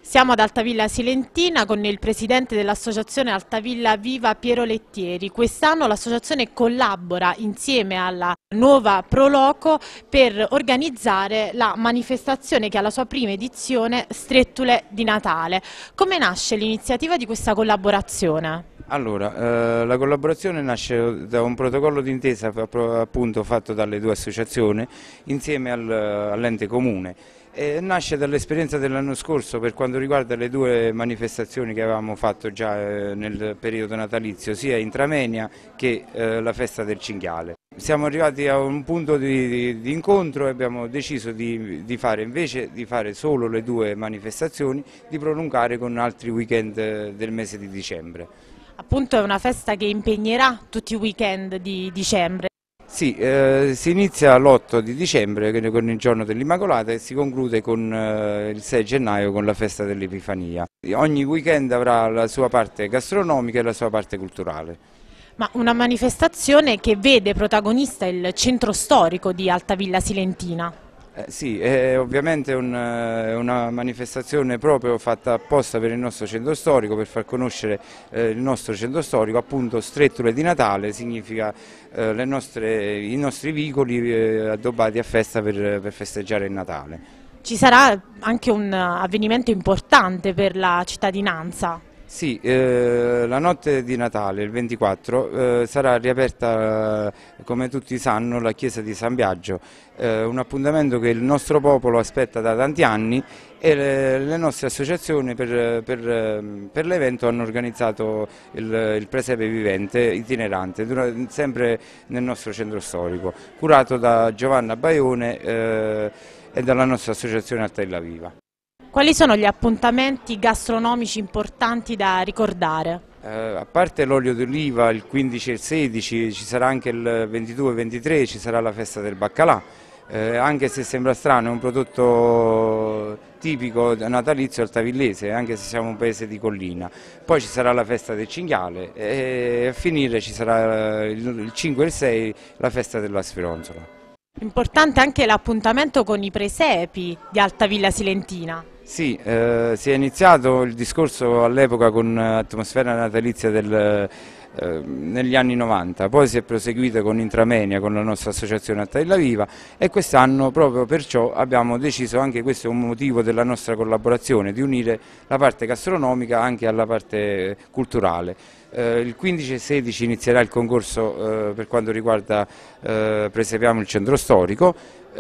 Siamo ad Altavilla Silentina con il presidente dell'associazione Altavilla Viva Piero Lettieri. Quest'anno l'associazione collabora insieme alla nuova Proloco per organizzare la manifestazione che ha la sua prima edizione Strettule di Natale. Come nasce l'iniziativa di questa collaborazione? Allora, la collaborazione nasce da un protocollo d'intesa appunto fatto dalle due associazioni insieme all'ente comune. Nasce dall'esperienza dell'anno scorso per quanto riguarda le due manifestazioni che avevamo fatto già nel periodo natalizio, sia Intramenia che la festa del cinghiale. Siamo arrivati a un punto di incontro e abbiamo deciso di fare, invece di fare solo le due manifestazioni, di prolungare con altri weekend del mese di dicembre. Appunto è una festa che impegnerà tutti i weekend di dicembre. Sì, si inizia l'8 di dicembre con il giorno dell'Immacolata e si conclude con il 6 gennaio con la festa dell'Epifania. Ogni weekend avrà la sua parte gastronomica e la sua parte culturale. Ma una manifestazione che vede protagonista il centro storico di Altavilla Silentina. Sì, è ovviamente una manifestazione proprio fatta apposta per il nostro centro storico, per far conoscere il nostro centro storico, appunto Strettule di Natale, significa i nostri vicoli addobbati a festa per festeggiare il Natale. Ci sarà anche un avvenimento importante per la cittadinanza. Sì, la notte di Natale, il 24, sarà riaperta, come tutti sanno, la chiesa di San Biagio, un appuntamento che il nostro popolo aspetta da tanti anni e le nostre associazioni per l'evento hanno organizzato il presepe vivente itinerante, sempre nel nostro centro storico, curato da Giovanna Baione e dalla nostra associazione Altavilla Viva. Quali sono gli appuntamenti gastronomici importanti da ricordare? A parte l'olio d'oliva il 15 e il 16, ci sarà anche il 22 e 23, ci sarà la festa del baccalà, anche se sembra strano, è un prodotto tipico natalizio altavillese, anche se siamo un paese di collina. Poi ci sarà la festa del cinghiale e a finire ci sarà il 5 e il 6 la festa della sfironzola. Importante anche l'appuntamento con i presepi di Altavilla Silentina. Sì, si è iniziato il discorso all'epoca con atmosfera natalizia negli anni 90, poi si è proseguito con Intramenia, con la nostra associazione Altavilla Viva e quest'anno proprio perciò abbiamo deciso, anche questo è un motivo della nostra collaborazione, di unire la parte gastronomica anche alla parte culturale. Il 15 e 16 inizierà il concorso per quanto riguarda Presepiamo il centro storico.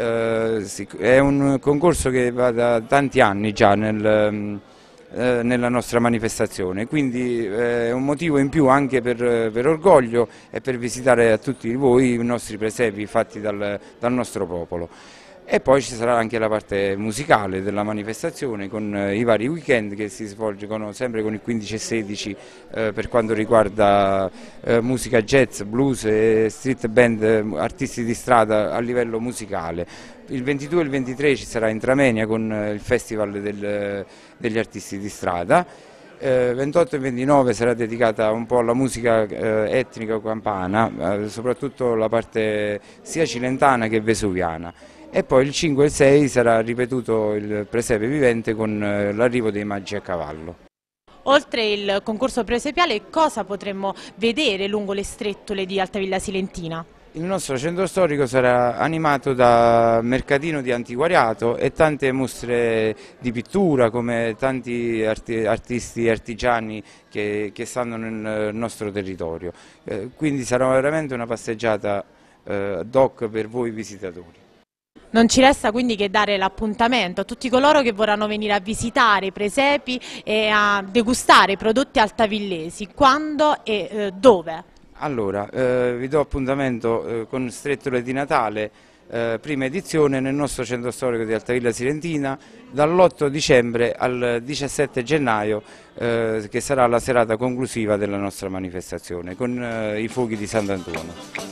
È un concorso che va da tanti anni già nella nostra manifestazione, quindi è un motivo in più anche per orgoglio e per visitare a tutti voi i nostri presepi fatti dal nostro popolo. E poi ci sarà anche la parte musicale della manifestazione con i vari weekend che si svolgono sempre con il 15 e 16 per quanto riguarda musica jazz, blues e street band, artisti di strada a livello musicale. Il 22 e il 23 ci sarà Intramenia con il festival degli artisti di strada. 28 e 29 sarà dedicata un po' alla musica etnica campana, soprattutto la parte sia cilentana che vesuviana. E poi il 5 e il 6 sarà ripetuto il presepe vivente con l'arrivo dei magi a cavallo. Oltre il concorso presepiale, cosa potremmo vedere lungo le strettole di Altavilla Silentina? Il nostro centro storico sarà animato da mercatino di antiquariato e tante mostre di pittura, come tanti artisti e artigiani che stanno nel nostro territorio. Quindi sarà veramente una passeggiata ad hoc per voi visitatori. Non ci resta quindi che dare l'appuntamento a tutti coloro che vorranno venire a visitare i presepi e a degustare i prodotti altavillesi. Quando e dove? Allora, vi do appuntamento con Strettule di Natale, prima edizione nel nostro centro storico di Altavilla Silentina dall'8 dicembre al 17 gennaio che sarà la serata conclusiva della nostra manifestazione con i fuochi di Sant'Antonio.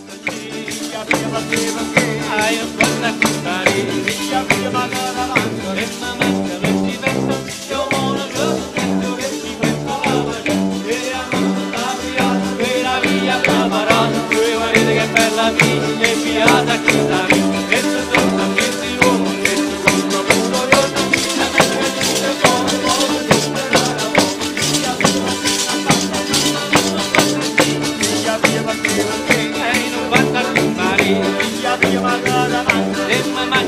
Villa Margara,